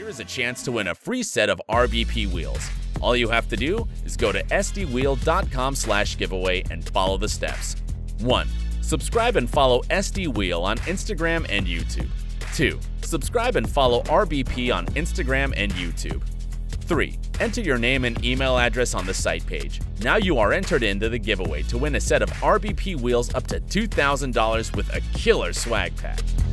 Here is a chance to win a free set of RBP wheels. All you have to do is go to sdwheel.com/giveaway and follow the steps. 1. Subscribe and follow SD Wheel on Instagram and YouTube. 2. Subscribe and follow RBP on Instagram and YouTube. 3. Enter your name and email address on the site page. Now you are entered into the giveaway to win a set of RBP wheels up to $2,000 with a killer swag pack.